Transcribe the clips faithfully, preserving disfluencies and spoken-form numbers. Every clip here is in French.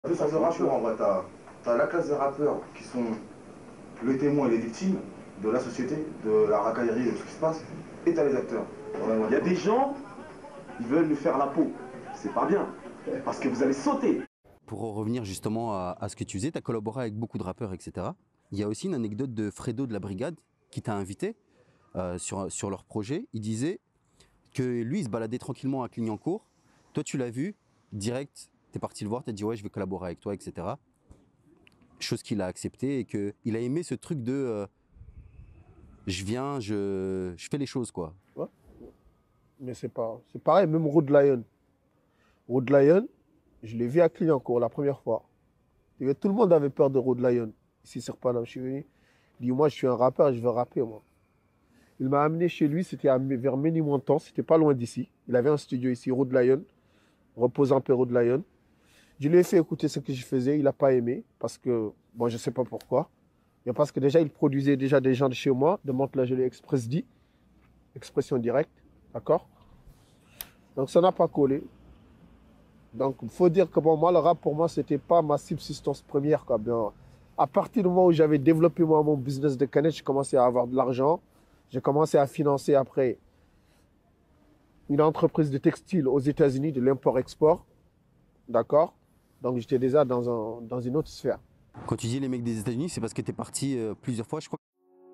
Deux sortes de rappeurs en vrai, t'as as la classe des rappeurs qui sont le témoin et les victimes de la société, de la racaillerie, de tout ce qui se passe, et t'as les acteurs. Il y a des gens, ils veulent nous faire la peau. C'est pas bien, parce que vous allez sauter. Pour revenir justement à, à ce que tu faisais, tu as collaboré avec beaucoup de rappeurs, et cetera. Il y a aussi une anecdote de Fredo de la Brigade qui t'a invité euh, sur, sur leur projet. Il disait que lui, il se baladait tranquillement à Clignancourt. Toi, tu l'as vu, direct, tu es parti le voir, tu as dit ouais, je vais collaborer avec toi, et cetera. Chose qu'il a accepté et qu'il a aimé ce truc de euh, je viens, je, je fais les choses, quoi. Ouais. Mais c'est pas, c'est pareil, même Road Lion. Road Lion, je l'ai vu à Clignancourt la première fois. Et tout le monde avait peur de Road Lion. Ici sur Paname, je suis venu. Il dit, moi, je suis un rappeur, je veux rapper, moi. Il m'a amené chez lui, c'était vers Ménilmontant, c'était pas loin d'ici. Il avait un studio ici, Road Lion, reposant un peu Road Lion. Je lui ai fait écouter ce que je faisais, il n'a pas aimé, parce que, bon, je ne sais pas pourquoi. Mais parce que déjà, il produisait déjà des gens de chez moi, de Mantes-la-Jolie Express dit, expression directe, d'accord? Donc ça n'a pas collé. Donc il faut dire que bon, moi, le rap, pour moi, ce n'était pas ma subsistance première, quoi. Bien, à partir du moment où j'avais développé moi, mon business de canette, j'ai commencé à avoir de l'argent. J'ai commencé à financer après une entreprise de textile aux États-Unis, de l'import-export, d'accord? Donc j'étais déjà dans, un, dans une autre sphère. Quand tu dis les mecs des États-Unis, c'est parce que tu es parti euh, plusieurs fois, je crois.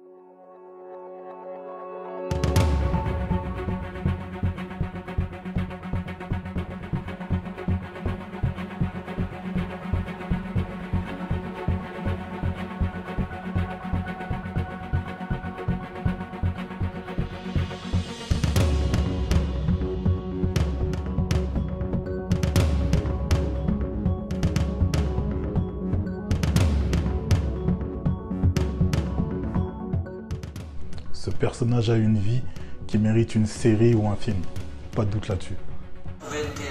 Ce personnage a une vie qui mérite une série ou un film. Pas de doute là-dessus.